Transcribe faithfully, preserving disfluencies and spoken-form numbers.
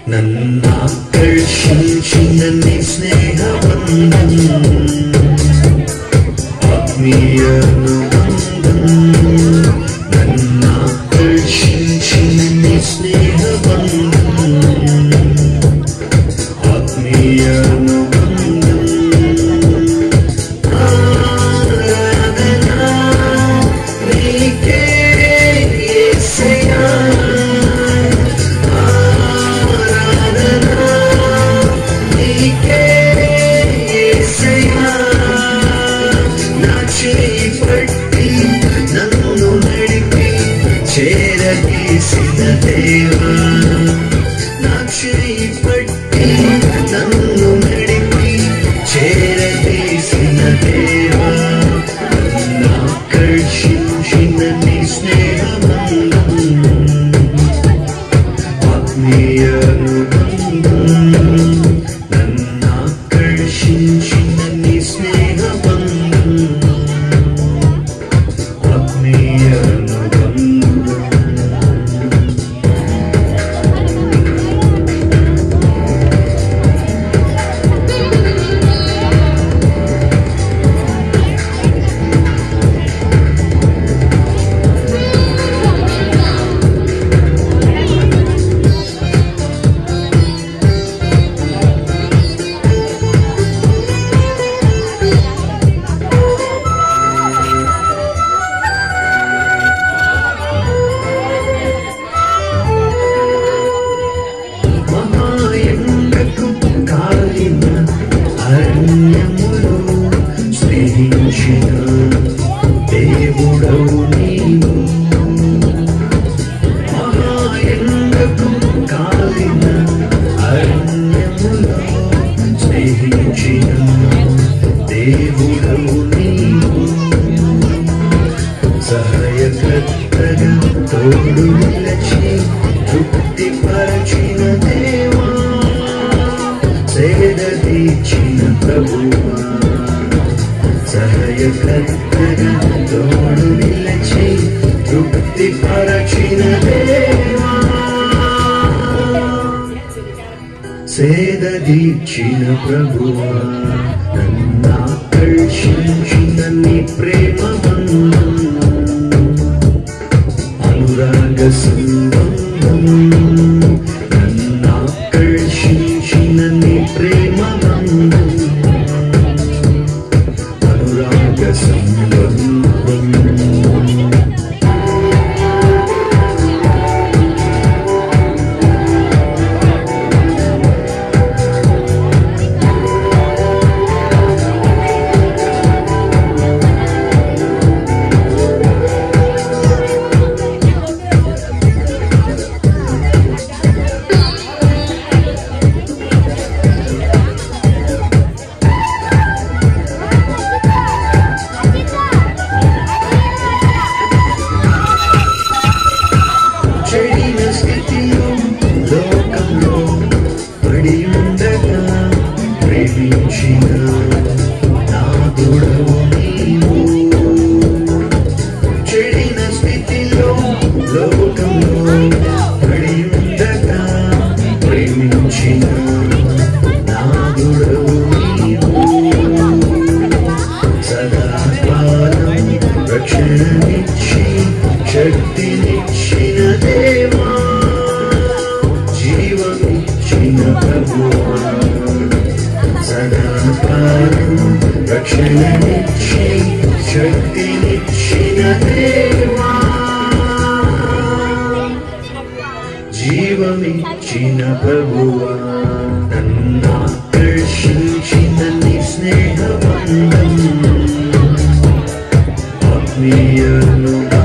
నన్నాకర్షించిన నీ స్నేహబంధం ఆత్మీయ అనుబంధం నన్నాకర్షించిన నీ స్నేహబంధం ఆత్మీయ అనుబంధం ఆరాధన నీకే యేసయ్యా చేరదీసిన దేవా నా చేయి పట్టి నన్ను నడిపి చేరదీసిన దేవా నన్నాకర్షించిన నీ స్నేహబంధం ఆత్మీయ అనుబంధం నన్నాకర్షించిన నీ స్నేహబంధం ఆత్మీయ అరణ్యములో స్నేహించిన దేవుడవు నీవు మహాయండకు కాలిన అరణ్యములో స్నేహించిన దేవుడవు నీవు సహాయకర్తగా తోడు నిలచి తృప్తిపరచిన దేవా సేదదీచిన ప్రభువా సహాయకర్తగా తోడు నిలచి తృప్తిపరచిన దేవా సేదదీచిన ప్రభువా నన్నాకర్షించిన నీ ప్రేమ బంధం అనురాగ సంబంధం నన్నాకర్షించిన నీ ప్రేమ బంధం అనురాగ సంబంధం ప్రేమించిన నాదుడవు నీవు చెడిన స్థితిలో లోకంలో పడి ఉండగా ప్రేమించిన నాదుడవు నీవు సదాకాలం రక్షణనిచ్చి శక్తినిచ్చిన దేవా జీవమిచ్చిన ప్రభువా సదాకాలం రక్షణనిచ్చి శక్తినిచ్చిన దేవా జీవమిచ్చిన ప్రభువా నన్నాకర్షించిన నీ స్నేహబంధం ఆత్మీయ